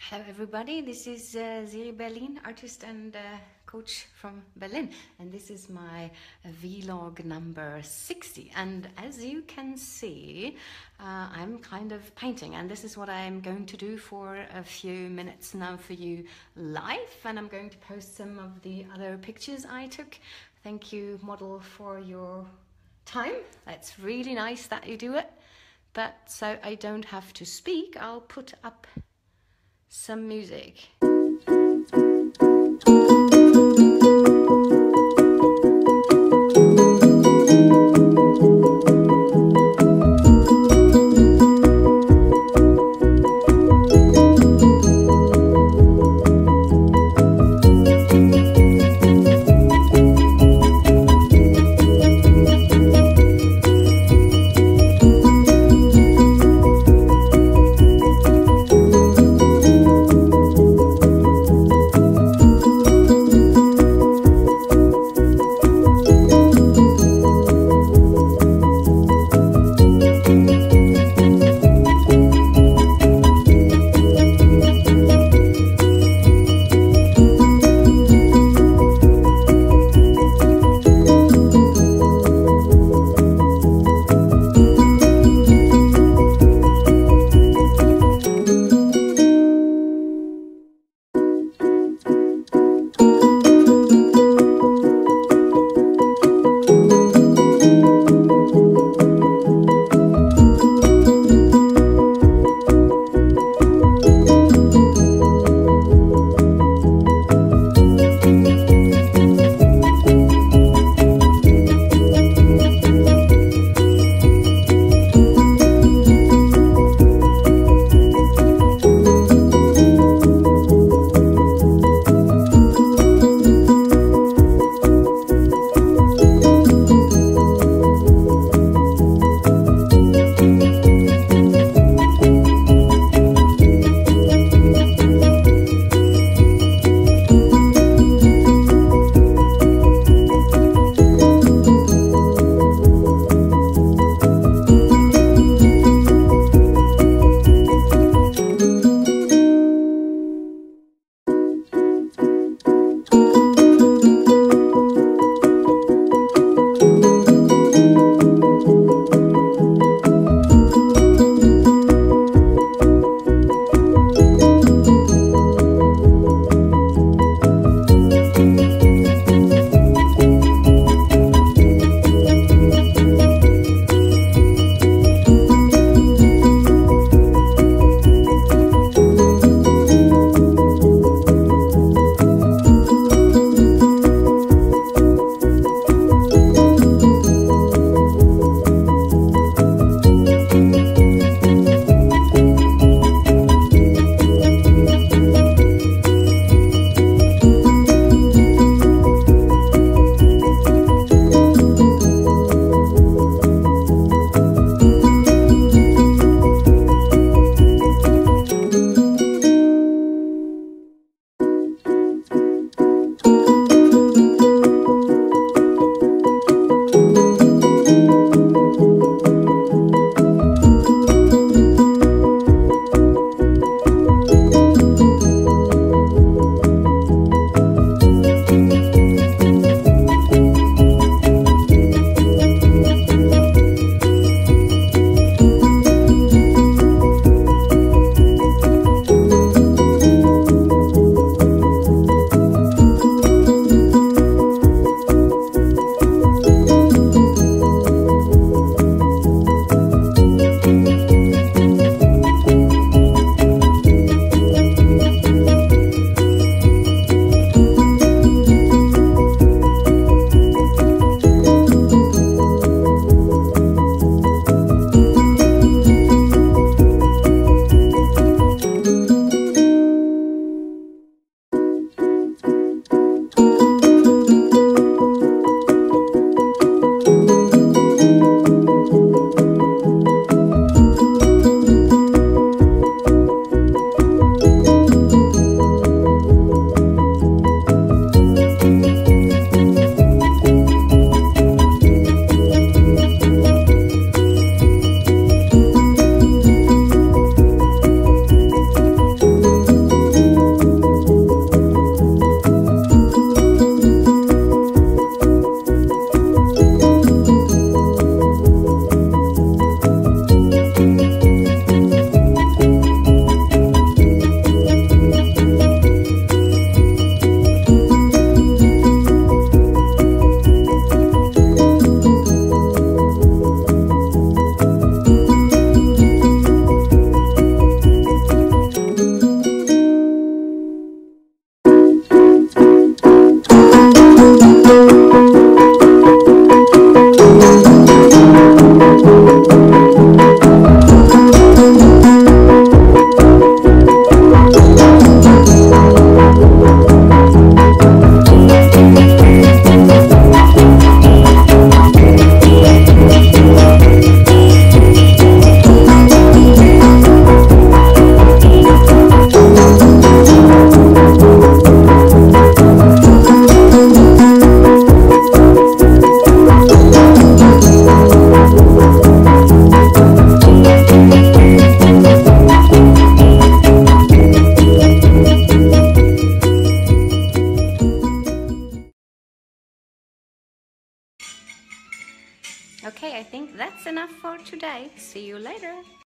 Hello everybody, this is Siri Berlin, artist and coach from Berlin, and this is my vlog number 60. And as you can see, I'm kind of painting, and this is what I'm going to do for a few minutes now for you live, and I'm going to post some of the other pictures I took. Thank you, model, for your time. It's really nice that you do it, but so I don't have to speak, I'll put up some music. Okay, I think that's enough for today. See you later.